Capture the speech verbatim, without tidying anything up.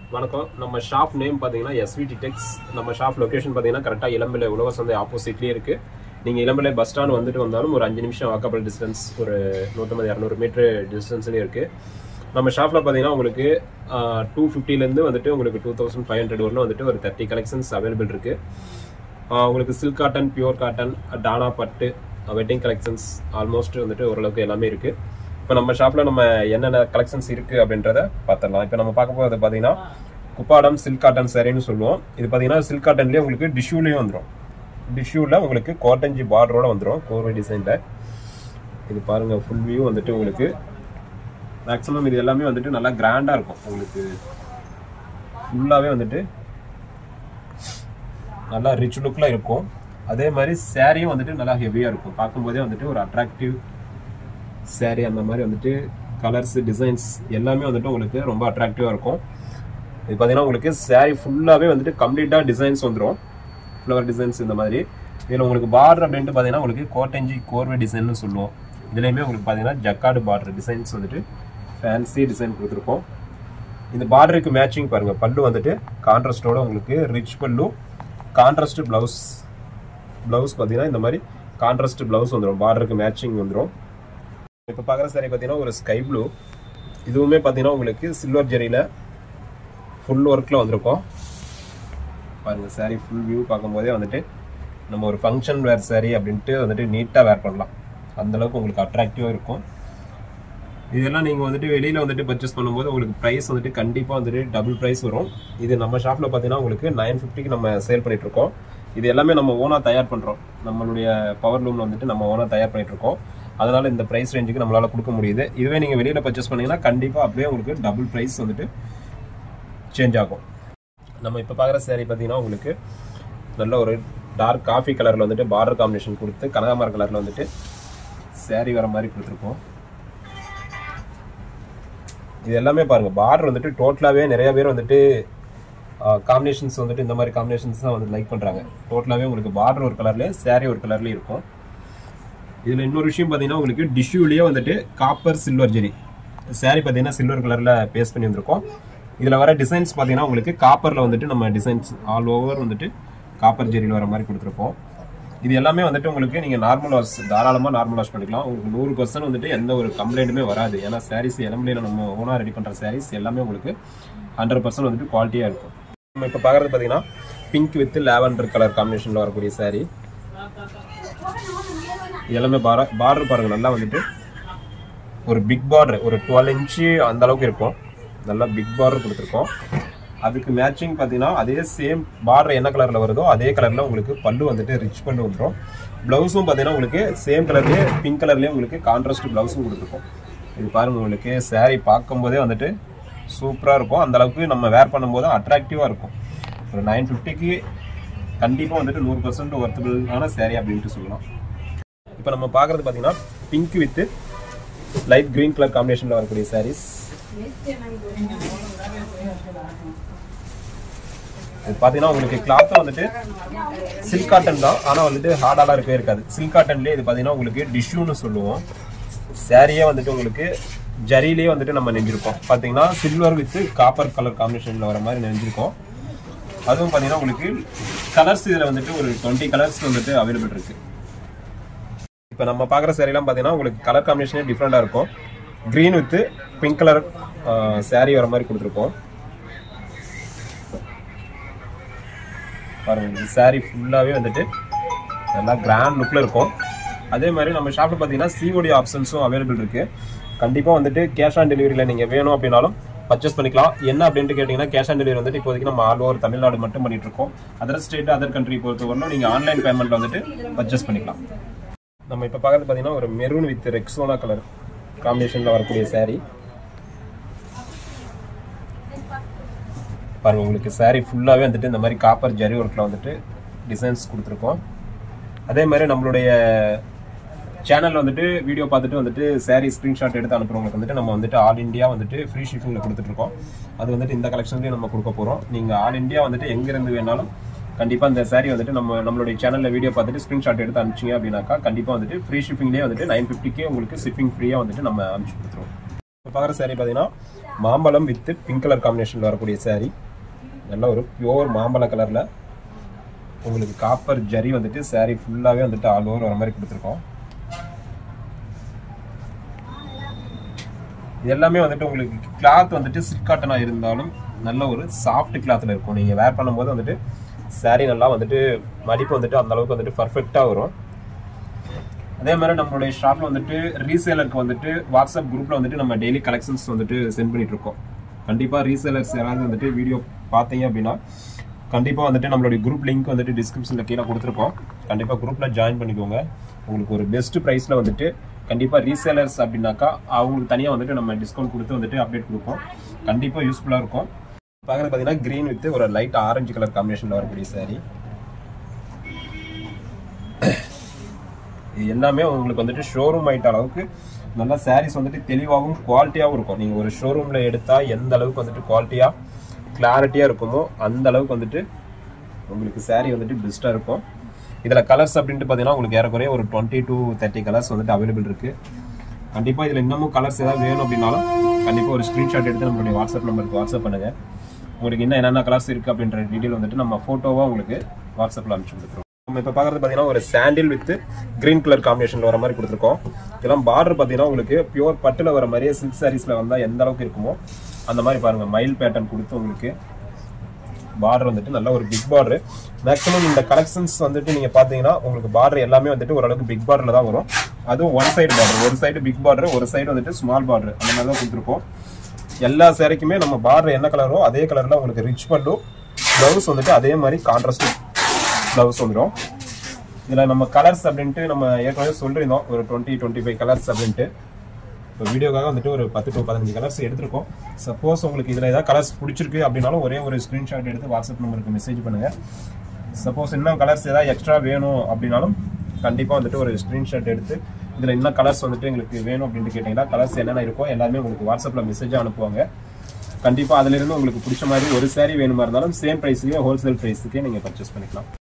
வணக்கம். நம்ம shop name பார்த்தீங்கன்னா எஸ்விடி டெக்ஸ். நம்ம ஷாப் லொகேஷன் பார்த்தீங்கன்னா கரெக்டாக இளம்பிள்ளை உழவர் சந்தை ஆப்போசிட்லேயே இருக்குது. நீங்கள் இளம்பிள்ளை பஸ் ஸ்டாண்ட் வந்துட்டு வந்தாலும் ஒரு அஞ்சு நிமிஷம் வாக்கபிள் டிஸ்டன்ஸ், ஒரு நூற்றம்பது இரநூறு மீட்டர் டிஸ்டன்ஸ்லேயே இருக்குது. நம்ம ஷாப்பில் பார்த்தீங்கன்னா உங்களுக்கு டூ ஃபிஃப்டிலேருந்து வந்துட்டு உங்களுக்கு டூ தௌசண்ட் ஃபைவ் ஹண்ட்ரட் வரலும் வந்துட்டு ஒரு தேர்ட்டி கலெக்ஷன்ஸ் அவைலபிள் இருக்குது. உங்களுக்கு சில்க் காட்டன், பியூர் காட்டன், டானா பட்டு, வெட்டிங் கலெக்ஷன்ஸ் ஆல்மோஸ்ட் வந்துட்டு ஓரளவுக்கு எல்லாமே இருக்குது. இப்போ நம்ம ஷாப்பில் நம்ம என்னென்ன கலெக்ஷன்ஸ் இருக்குது அப்படின்றத பார்த்துடலாம். இப்போ நம்ம பார்க்க போகிறது பார்த்தீங்கன்னா குப்பாடம் சில்க் காட்டன் சாரின்னு சொல்லுவோம். இது பார்த்தீங்கன்னா சில்க் காட்டன்லேயே உங்களுக்கு டிஷ்யூலேயும் வந்துடும். டிஷ்யூவில் உங்களுக்கு கோட்டஞ்சி பார்டரோட வந்துடும் கோர்வை டிசைனில். இது பாருங்கள், ஃபுல் வியூ வந்துட்டு உங்களுக்கு மேக்ஸிமம் இது எல்லாமே வந்துட்டு நல்லா கிராண்டாக இருக்கும். உங்களுக்கு ஃபுல்லாகவே வந்துட்டு நல்லா ரிச் லுக்கில் இருக்கும். அதே மாதிரி சாரியும் வந்துட்டு நல்லா ஹெவியாக இருக்கும். பார்க்கும்போதே வந்துட்டு ஒரு அட்ராக்டிவ் சாரி. அந்த மாதிரி வந்துட்டு கலர்ஸ், டிசைன்ஸ் எல்லாமே வந்துட்டு உங்களுக்கு ரொம்ப அட்ராக்டிவாக இருக்கும். இது பார்த்தீங்கன்னா உங்களுக்கு சாரி ஃபுல்லாகவே வந்துட்டு கம்ப்ளீட்டாக டிசைன்ஸ் வந்துடும், ஃப்ளவர் டிசைன்ஸ் இந்த மாதிரி. இதில் உங்களுக்கு பார்டர் அப்படின்ட்டு பார்த்தீங்கன்னா உங்களுக்கு கோட்டஞ்சி கோர்வை டிசைன்னு சொல்லுவோம். இதுலேயுமே உங்களுக்கு பார்த்தீங்கன்னா ஜக்கார்டு பார்டர் டிசைன்ஸ் வந்துட்டு ஃபேன்சி டிசைன் கொடுத்துருக்கோம். இந்த பார்டருக்கு மேட்சிங் பாருங்கள், பல்லு வந்துட்டு கான்ட்ராஸ்டோட உங்களுக்கு ரிச் பல்லு, கான்ட்ராஸ்ட் ப்ளவுஸ். ப்ளவுஸ் பார்த்தீங்கன்னா இந்த மாதிரி கான்ட்ராஸ்ட் ப்ளவுஸ் வந்துடும், பார்டருக்கு மேட்சிங் வந்துடும். இப்போ பார்க்குற சாரி பார்த்தீங்கன்னா ஒரு ஸ்கை ப்ளூ. இதுவுமே பார்த்தீங்கன்னா உங்களுக்கு சில்வர் ஜெரியில் ஃபுல் ஒர்க்கில் வந்திருக்கும். பாருங்கள், சாரி ஃபுல் வியூ பார்க்கும்போதே வந்துட்டு நம்ம ஒரு ஃபங்க்ஷன் வேர் சாரி அப்படின்ட்டு வந்துட்டு நீட்டாக வேர் பண்ணலாம். அந்தளவுக்கு உங்களுக்கு அட்ராக்டிவாக இருக்கும். இதெல்லாம் நீங்கள் வந்துட்டு வெளியில் வந்துட்டு பர்ச்சேஸ் பண்ணும்போது உங்களுக்கு ப்ரைஸ் வந்துட்டு கண்டிப்பாக வந்துட்டு டபுள் ப்ரைஸ் வரும். இது நம்ம ஷாப்பில் பார்த்தீங்கன்னா உங்களுக்கு நைன் ஃபிஃப்டிக்கு நம்ம சேல் பண்ணிகிட்ருக்கோம். இது எல்லாமே நம்ம ஓனாக தயார் பண்ணுறோம். நம்மளுடைய பவர் லூமில் வந்துட்டு நம்ம ஓனாக தயார் பண்ணிகிட்ருக்கோம். அதனால் இந்த ப்ரைஸ் ரேஞ்சுக்கு நம்மளால் கொடுக்க முடியுது. இதுவே நீங்கள் வெளியில் பர்ச்சேஸ் பண்ணிங்கன்னா கண்டிப்பாக அப்படியே உங்களுக்கு டபுள் ப்ரைஸ் வந்துட்டு சேஞ்ச் ஆகும். நம்ம இப்போ பார்க்குற சாரி பார்த்தீங்கன்னா உங்களுக்கு நல்ல ஒரு டார்க் காஃபி கலரில் வந்துட்டு பார்டர் காம்பினேஷன் கொடுத்து கனகாமர கலரில் வந்துட்டு சாரி வர மாதிரி கொடுத்துருக்கோம். இது எல்லாமே பாருங்கள், பார்டர் வந்துட்டு டோட்டலாகவே நிறைய பேர் வந்துட்டு காம்பினேஷன்ஸ் வந்துட்டு இந்த மாதிரி காம்பினேஷன்ஸ் தான் வந்து லைக் பண்ணுறாங்க. டோட்டலாகவே உங்களுக்கு பார்டர் ஒரு கலர்லேயே சாரி ஒரு கலர்லேயே இருக்கும். இதில் இன்னொரு விஷயம் பார்த்தீங்கன்னா உங்களுக்கு டிஷ்யூலேயே வந்துட்டு காப்பர் சில்வர் ஜெரி சாரி பார்த்தீங்கன்னா சில்வர் கலரில் பேஸ்ட் பண்ணி வந்திருக்கோம். இதில் வர டிசைன்ஸ் பார்த்தீங்கன்னா உங்களுக்கு காப்பரில் வந்துட்டு நம்ம டிசைன்ஸ் ஆல் ஓவர் வந்துட்டு காப்பர் ஜெரியில் வர மாதிரி கொடுத்துருப்போம். இது எல்லாமே வந்துட்டு உங்களுக்கு நீங்கள் நார்மல் வாஷ் தாராளமாக நார்மல் வாஷ் பண்ணிக்கலாம். உங்களுக்கு நூறு பர்சன்ட் வந்துட்டு எந்த ஒரு கம்ப்ளைண்ட்டுமே வராது. ஏன்னா சாரீஸ் எலம்பிள்ளையில் நம்ம ஓனாக ரெடி பண்ணுற சாரீஸ் எல்லாமே உங்களுக்கு ஹண்ட்ரட் பர்சன்ட் வந்துட்டு குவாலிட்டியாக இருக்கும். நம்ம இப்போ பார்க்குறது பார்த்தீங்கன்னா பிங்க் வித் லாவெண்டர் கலர் காம்பினேஷனில் வரக்கூடிய சாரீ. எல்லாமே பார்டர் பார்டர் பாருங்கள், நல்லா வந்துட்டு ஒரு பிக் பார்டர், ஒரு டுவெல் இன்ச்சு அந்த அளவுக்கு இருக்கும். நல்லா பிக் பார்டர் கொடுத்துருக்கோம். அதுக்கு மேட்சிங் பார்த்தீங்கன்னா அதே சேம் பார்டர் என்ன கலரில் வருதோ அதே கலரில் உங்களுக்கு பல்லு வந்துட்டு ரிச் பல்லு வந்துடும். ப்ளவுஸும் பார்த்தீங்கன்னா உங்களுக்கு சேம் கலர்லேயே பிங்க் கலர்லேயே உங்களுக்கு கான்ட்ராஸ்ட் ப்ளவுஸும் கொடுத்துருக்கோம். இது பாருங்கள், உங்களுக்கு சாரீ பார்க்கும்போதே வந்துட்டு சூப்பராக இருக்கும். அந்தளவுக்கு நம்ம வேர் பண்ணும்போது அட்ராக்டிவாக இருக்கும். ஒரு நைன் ஃபிஃப்டிக்கு கண்டிப்பாக வந்துட்டு நூறு பர்சன்ட் ஒர்த்தபிளான சாரீ அப்படின்ட்டு சொல்லலாம். இப்போ நம்ம பார்க்குறது பார்த்தீங்கன்னா pink with light green colour காம்பினேஷனில் வரக்கூடிய சாரீஸ். இது பார்த்தீங்கன்னா உங்களுக்கு கிளாத்தும் வந்துட்டு சில்க் காட்டன் தான், ஆனால் வந்துட்டு ஹார்டாலாம் இருக்கவே இருக்காது. சில்க் காட்டன்லேயே இது பார்த்தீங்கன்னா உங்களுக்கு டிஷ்யூன்னு சொல்லுவோம். சாரியே வந்துட்டு உங்களுக்கு ஜரியிலேயே வந்துட்டு நம்ம நெஞ்சிருக்கோம். பார்த்தீங்கன்னா சில்வர் வித் காப்பர் கலர் காம்பினேஷனில் வர மாதிரி நெஞ்சிருக்கோம். அதுவும் பார்த்தீங்கன்னா உங்களுக்கு கலர்ஸ் இதில் வந்துட்டு ஒரு டுவெண்ட்டி கலர்ஸ் வந்துட்டு அவைலபிள் இருக்குது. இப்போ நம்ம பார்க்குற சாரீலாம் பார்த்தீங்கன்னா உங்களுக்கு கலர் காம்பினேஷனே டிஃப்ரெண்ட்டாக இருக்கும். Green with pink colour sari வர மாதிரி கொடுத்துருக்கோம். பாருங்கள், இந்த சாரீ ஃபுல்லாகவே வந்துட்டு நல்லா கிராண்ட் லுக்கில் இருக்கும். அதே மாதிரி நம்ம ஷாப்பில் பார்த்தீங்கன்னா சிஓடி ஆப்ஷன்ஸும் அவைலபிள் இருக்குது. கண்டிப்பாக வந்துட்டு கேஷ் ஆன் டெலிவரியில் நீங்கள் வேணும் அப்படின்னாலும் பர்ச்சேஸ் பண்ணிக்கலாம். என்ன அப்படின்ட்டு கேட்டிங்கன்னா கேஷ் ஆன் டெலிவரி வந்துட்டு இப்போதைக்கு நம்ம ஆல் ஓவர் தமிழ்நாடு மட்டும் பண்ணிட்டு இருக்கோம். அதர் ஸ்டேட் அதர் கண்ட்ரி பொறுத்தவரைக்கும் நீங்கள் ஆன்லைன் பேமெண்ட்டில் வந்துட்டு பர்ச்சேஸ் பண்ணிக்கலாம். நம்ம இப்போ பார்க்குறது பார்த்தீங்கன்னா ஒரு மெரூன் வித் ரெக்ஸோனா கலர் காம்பினேஷனில் வரக்கூடிய சாரீ. பாருங்கள், உங்களுக்கு சாரீ ஃபுல்லாகவே வந்துட்டு இந்த மாதிரி காப்பர் ஜரி ஒர்க்கில் வந்துட்டு டிசைன்ஸ் கொடுத்துருக்கோம். அதே மாதிரி நம்மளுடைய சேனலில் வந்துட்டு வீடியோ பார்த்துட்டு வந்துட்டு சாரீ ஸ்க்ரீன்ஷாட் எடுத்து அனுப்புறவங்களுக்கு வந்துட்டு நம்ம வந்துட்டு ஆல் இண்டியா வந்துட்டு ஃப்ரீ ஷிப்பிங்கில் கொடுத்துட்ருக்கோம். அது வந்துட்டு இந்த கலெக்ஷன்லேயும் நம்ம கொடுக்க போகிறோம். நீங்கள் ஆல் இண்டியா வந்துட்டு எங்கேருந்து வேணாலும் கண்டிப்பாக இந்த சாரீ வந்துட்டு நம்ம நம்மளுடைய சேனலில் வீடியோ பார்த்துட்டு ஸ்க்ரீன்ஷாட் எடுத்து அனுப்பிச்சிங்க அப்படின்னாக்கா கண்டிப்பாக வந்துட்டு ஃப்ரீ ஷிப்பிங்லேயே வந்துட்டு நைன் ஃபிஃப்டிக்கே உங்களுக்கு ஷிப்பிங் ஃப்ரீயாக வந்துட்டு நம்ம அனுப்பிச்சி கொடுத்துருவோம். இப்போ பார்க்குற saree பார்த்தீங்கன்னா மாம்பழம் வித் பிங்க் கலர் காம்பினேஷனில் வரக்கூடிய saree. நல்ல ஒரு பியூர் மாம்பழ கலரில் உங்களுக்கு காப்பர் ஜரி வந்துட்டு saree ஃபுல்லாகவே வந்துட்டு ஆல் ஓவர் வர மாதிரி கொடுத்துருக்கோம். இது எல்லாமே வந்துட்டு உங்களுக்கு கிளாத் வந்துட்டு சில்க் காட்டனாக இருந்தாலும் நல்ல ஒரு சாஃப்ட் கிளாத்தில் இருக்கும். நீங்கள் வேர் பண்ணும்போது வந்துட்டு saree நல்லா வந்துட்டு மடிப்பு வந்துட்டு அந்த அளவுக்கு வந்துட்டு பர்ஃபெக்டாக வரும். அதே மாதிரி நம்மளுடைய ஷாப்பில் வந்துட்டு ரீசேலருக்கு வந்துட்டு வாட்ஸ்அப் குரூப்பில் வந்துட்டு நம்ம டெய்லி கலெக்ஷன்ஸ் வந்துட்டு சென்ட் பண்ணிட்டு இருக்கோம். கண்டிப்பாக ரீசேலர்ஸ் யாராவது வந்துட்டு வீடியோ பார்த்தீங்க அப்படின்னா கண்டிப்பாக வந்துட்டு நம்மளுடைய குரூப் லிங்க் வந்துட்டு டிஸ்கிரிப்ஷனில் கீழே கொடுத்துருக்கோம். கண்டிப்பாக குரூப்பில் ஜாயின் பண்ணிக்கோங்க. உங்களுக்கு ஒரு பெஸ்ட் ப்ரைஸில் வந்துட்டு கண்டிப்பாக ரீசேலர்ஸ் அப்படின்னாக்கா அவங்களுக்கு தனியாக வந்துட்டு நம்ம டிஸ்கவுண்ட் கொடுத்து வந்துட்டு அப்டேட் கொடுப்போம். கண்டிப்பாக யூஸ்ஃபுல்லாக இருக்கும். பார்க்குறது பார்த்தீங்கன்னா க்ரீன் வித் ஒரு லைட் ஆரஞ்சு கலர் காம்பினேஷனில் வரக்கூடிய saree. இது எல்லாமே உங்களுக்கு வந்துட்டு ஷோரூம் ஆகிட்ட அளவுக்கு நல்லா சாரீஸ் வந்துட்டு தெளிவாகவும் குவாலிட்டியாகவும் இருக்கும். நீங்கள் ஒரு ஷோரூமில் எடுத்தால் எந்த அளவுக்கு வந்துட்டு குவாலிட்டியாக கிளாரிட்டியாக இருக்குமோ அந்த அளவுக்கு வந்துட்டு உங்களுக்கு saree வந்துட்டு பெஸ்ட்டாக இருக்கும். இதில் கலர்ஸ் அப்படின்ட்டு பார்த்தீங்கன்னா உங்களுக்கு ஏறக்குறைய ஒரு டுவெண்ட்டி டு தேர்ட்டி கலர்ஸ் வந்துட்டு அவைலபிள் இருக்குது. கண்டிப்பாக இதில் இன்னமும் கலர்ஸ் ஏதாவது வேணும் அப்படின்னாலும் கண்டிப்பாக ஒரு ஸ்க்ரீன்ஷாட் எடுத்து நம்மளுடைய வாட்ஸ்அப் நம்பருக்கு வாட்ஸ்அப் பண்ணுங்கள். உங்களுக்கு இன்னும் என்னென்ன கலர்ஸ் இருக்குது அப்படின்ற டீட்டெயில் வந்துட்டு நம்ம ஃபோட்டோவாக உங்களுக்கு வாட்ஸ்அப்பில் அனுப்பிச்சு கொடுத்துருவோம். நம்ம இப்போ பார்க்குறது பார்த்தீங்கன்னா ஒரு சாண்டில் வித் கிரீன் கலர் காம்பினேஷனில் வர மாதிரி கொடுத்துருக்கோம். இதெல்லாம் பார்டர் பார்த்தீங்கன்னா உங்களுக்கு பியூர் பட்டில் வர மாதிரியே சில்க் சாரீஸில் வந்தால் எந்த அளவுக்கு இருக்குமோ அந்த மாதிரி பாருங்கள் மயில் பேட்டர்ன் கொடுத்து உங்களுக்கு பார்டர் வந்துட்டு நல்ல ஒரு பிக் பார்டர். மேக்ஸிமம் இந்த கலெக்ஷன்ஸ் வந்துட்டு நீங்கள் பார்த்தீங்கன்னா உங்களுக்கு பார்டர் எல்லாமே வந்துட்டு ஓரளவுக்கு பிக் பார்டரில் தான் வரும். அதுவும் ஒன் சைடு பார்டர், ஒரு சைடு பிக் பார்டர், ஒரு சைடு வந்துட்டு ஸ்மால் பார்டர் அந்த மாதிரி தான் கொடுத்துருக்கோம். எல்லா சேரீக்குமே நம்ம பார்டர் என்ன கலரோ அதே கலரில் உங்களுக்கு ரிச் பல்லு, ப்ளவுஸ் வந்துட்டு அதே மாதிரி கான்ட்ராஸ்ட் ப்ளவுஸ் வந்துடும். இதில் நம்ம கலர்ஸ் அப்படின்ட்டு நம்ம ஏற்கனவே சொல்லியிருந்தோம் ஒரு டுவெண்ட்டி டுவெண்ட்டி ஃபைவ் கலர்ஸ் அப்படின்ட்டு. இப்போ வீடியோக்காக வந்துட்டு ஒரு பத்து டு பதினஞ்சு கலர்ஸ் எடுத்திருக்கோம். சப்போஸ் உங்களுக்கு இதில் ஏதாவது கலர்ஸ் பிடிச்சிருக்கு அப்படின்னாலும் ஒரே ஒரு ஸ்க்ரீன்ஷாட் எடுத்து வாட்ஸ்அப் நம்பருக்கு மெசேஜ் பண்ணுங்கள். சப்போஸ் இன்னும் கலர்ஸ் ஏதாவது எக்ஸ்ட்ரா வேணும் அப்படின்னாலும் கண்டிப்பாக வந்துட்டு ஒரு ஸ்க்ரீன்ஷாட் எடுத்து இதில் இன்னும் கலர்ஸ் வந்துட்டு எங்களுக்கு வேணும் அப்படின்ட்டு கேட்டிங்கன்னா கலர்ஸ் என்னென்ன இருக்கோ எல்லாமே உங்களுக்கு வாட்ஸ்அப்பில் மெசேஜாக அனுப்புவாங்க. கண்டிப்பாக அதிலிருந்து உங்களுக்கு பிடிச்ச மாதிரி ஒரு saree வேணுமா இருந்தாலும் சேம் ப்ரைஸுக்கே ஹோல்சேல் ப்ரைஸுக்கே நீங்கள் பர்ச்சேஸ் பண்ணிக்கலாம்.